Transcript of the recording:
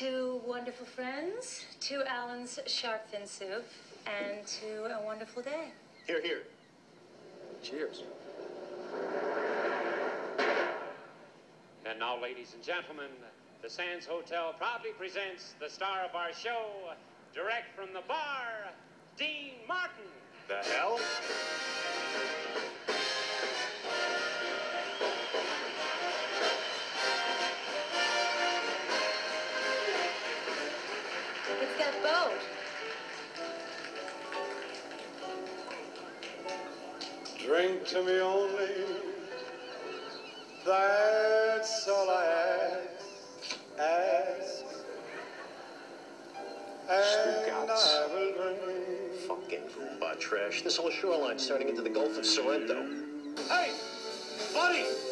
2 wonderful friends, 2 Allen's shark fin soup, and to a wonderful day. Here, here. Cheers. And now, ladies and gentlemen, the Sands Hotel proudly presents the star of our show, direct from the bar, Dean Martin. The hell? It's that boat. Drink to me only, that's all I ask. And I will drink. Fucking Goomba trash. This whole shoreline's turning into the Gulf of Sorrento. Hey, buddy!